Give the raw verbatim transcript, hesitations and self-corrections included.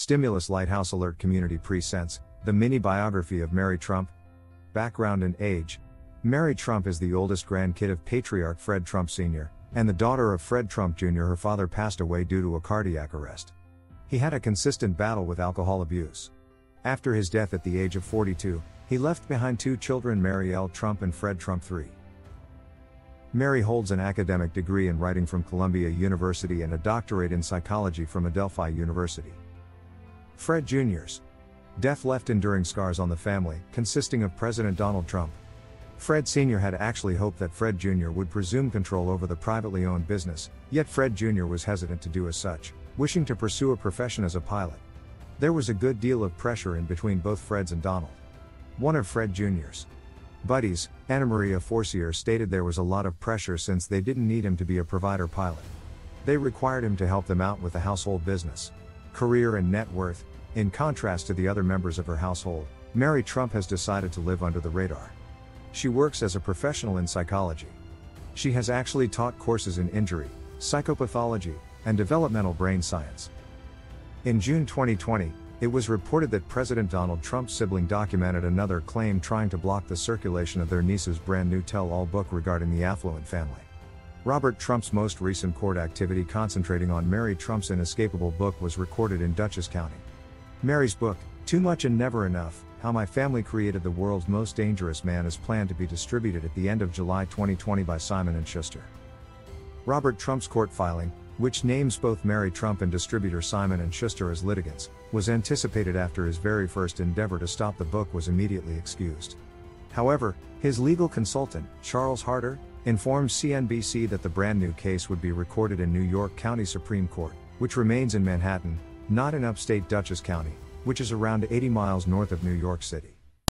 Stimulus Lighthouse Alert Community Presents, the mini-biography of Mary Trump. Background and age. Mary Trump is the oldest grandkid of patriarch Fred Trump Senior, and the daughter of Fred Trump Junior Her father passed away due to a cardiac arrest. He had a consistent battle with alcohol abuse. After his death at the age of forty-two, he left behind two children, Mary L. Trump and Fred Trump the third. Mary holds an academic degree in writing from Columbia University and a doctorate in psychology from Adelphi University. Fred Junior's death left enduring scars on the family, consisting of President Donald Trump. Fred Senior had actually hoped that Fred Junior would presume control over the privately owned business, yet Fred Junior was hesitant to do as such, wishing to pursue a profession as a pilot. There was a good deal of pressure in between both Freds and Donald. One of Fred Junior's buddies, Anna Maria Forcier, stated there was a lot of pressure since they didn't need him to be a provider pilot. They required him to help them out with the household business, career and net worth. In contrast to the other members of her household, Mary Trump has decided to live under the radar. She works as a professional in psychology. She has actually taught courses in injury, psychopathology, and developmental brain science. In June twenty twenty, it was reported that President Donald Trump's sibling documented another claim trying to block the circulation of their niece's brand new tell-all book regarding the affluent family. Robert Trump's most recent court activity concentrating on Mary Trump's inescapable book was recorded in Dutchess County. Mary's book, Too Much and Never Enough: How My Family Created the World's Most Dangerous Man, is planned to be distributed at the end of July twenty twenty by Simon and Schuster. Robert Trump's court filing, which names both Mary Trump and distributor Simon and Schuster as litigants, was anticipated after his very first endeavor to stop the book was immediately excused. However, his legal consultant, Charles Harder, informed C N B C that the brand new case would be recorded in New York County Supreme Court, which remains in Manhattan, not in upstate Dutchess County, which is around eighty miles north of New York City.